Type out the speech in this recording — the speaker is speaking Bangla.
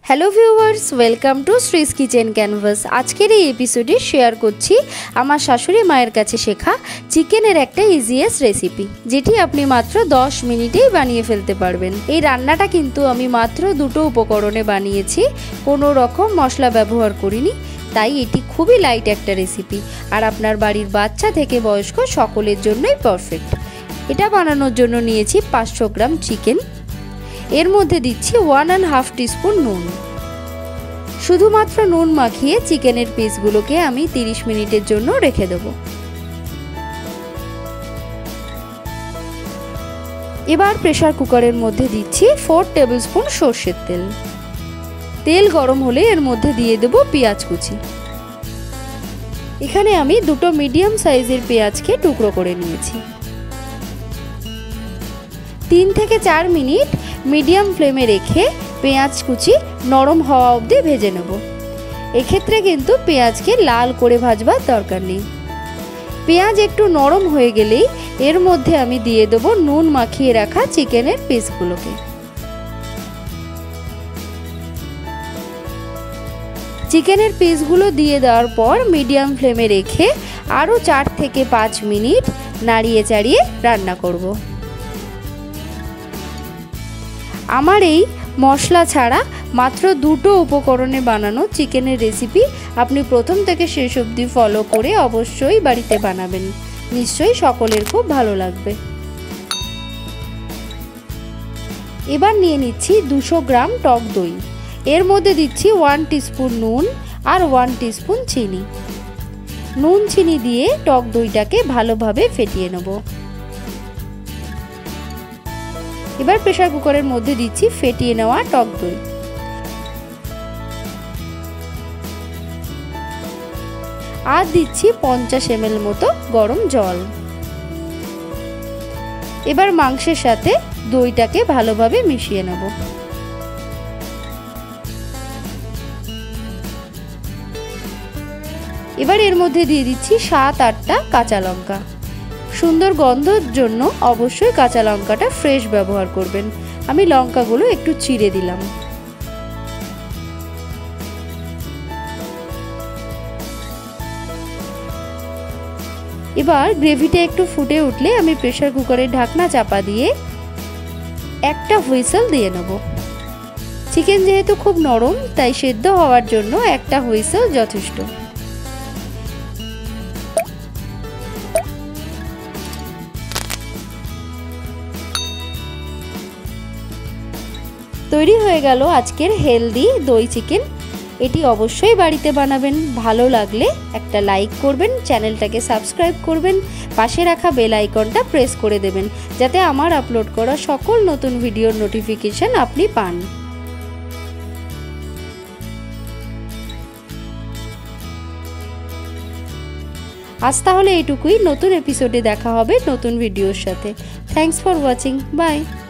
Hello viewers welcome to Shree's kitchen canvas. आजकेर এই এপিসোডে শেয়ার করছি আমার শাশুড়ি মায়ের কাছে শেখা চিকেনের একটা ইজিয়েস্ট রেসিপি, যেটি আপনি মাত্র 10 মিনিটেই বানিয়ে ফেলতে পারবেন। এই রান্নাটা কিন্তু আমি মাত্র দুটো উপকরণে বানিয়েছি, কোনো রকম মশলা ব্যবহার করিনি, তাই এটি খুবই লাইট একটা রেসিপি আর আপনার বাড়ির বাচ্চা থেকে বয়স্ক সকলের জন্যই পারফেক্ট। এটা বানানোর জন্য নিয়েছি 500 গ্রাম চিকেন। এর মধ্যে দিচ্ছি 1.5 টিস্পুন নুন। শুধুমাত্র নুন মাখিয়ে চিকেনের পিসগুলোকে আমি 30 মিনিটের জন্য রেখে দেব। এবার প্রেসার কুকারের মধ্যে দিচ্ছি 4 টেবিলস্পুন সরষের তেল। তেল গরম হলে এর মধ্যে দিয়ে দেব পেঁয়াজ কুচি। এখানে আমি দুটো মিডিয়াম সাইজের পেঁয়াজকে টুকরো করে নিয়েছি। 3 থেকে 4 মিনিট মিডিয়াম ফ্লেমে রেখে পেঁয়াজ কুচি নরম হওয়া অবধি ভেজে নেব। এক্ষেত্রে কিন্তু পেঁয়াজকে লাল করে ভাজবার দরকার নেই। পেঁয়াজ একটু নরম হয়ে গেলেই এর মধ্যে আমি দিয়ে দেব নুন মাখিয়ে রাখা চিকেনের পিসগুলোকে। চিকেনের পিসগুলো দিয়ে দেওয়ার পর মিডিয়াম ফ্লেমে রেখে আরও 4 থেকে 5 মিনিট নাড়িয়ে চাড়িয়ে রান্না করব। আমার এই মশলা ছাড়া মাত্র দুটো উপকরণে বানানো চিকেনের রেসিপি আপনি প্রথম থেকে শেষ অবধি ফলো করে অবশ্যই বাড়িতে বানাবেন, নিশ্চয়ই সকলের খুব ভালো লাগবে। এবার নিয়ে নিচ্ছি 200 গ্রাম টক দই। এর মধ্যে দিচ্ছি 1 টিস্পুন নুন আর 1 টিস্পুন চিনি। নুন চিনি দিয়ে টক দইটাকে ভালোভাবে ফেটিয়ে নেব। এবার প্রেসার কুকারের মধ্যে দিচ্ছি ফেটিয়ে নেওয়া টক দই। আর দিচ্ছি 50 ml মতো গরম জল। এবার মাংসের সাথে দইটাকে ভালোভাবে মিশিয়ে নেব। এবার এর মধ্যে দিয়ে দিচ্ছি 7-8টা কাঁচা লঙ্কা। সুন্দর গন্ধর জন্য অবশ্যই কাঁচা লঙ্কাটা ফ্রেশ ব্যবহার করবেন। আমি লঙ্কাগুলো একটু চিড়ে দিলাম। এবার গ্রেভিটা একটু ফুটে উঠলে আমি প্রেসার কুকারের ঢাকনা চাপা দিয়ে একটা হুইসেল দিয়ে নেব। চিকেন যেহেতু খুব নরম, তাই সেদ্ধ হওয়ার জন্য একটা হুইসেল যথেষ্ট। তৈরি হয়ে গেল আজকের হেলদি দই চিকেন। এটি অবশ্যই বাড়িতে বানাবেন। ভালো লাগলে একটা লাইক করবেন, চ্যানেলটাকে সাবস্ক্রাইব করবেন, পাশে রাখা বেল আইকনটা প্রেস করে দেবেন, যাতে আমার আপলোড করা সকল নতুন ভিডিওর নোটিফিকেশন আপনি পান। আজ তাহলে এইটুকুই। নতুন এপিসোডে দেখা হবে নতুন ভিডিওর সাথে। Thanks for watching. বাই।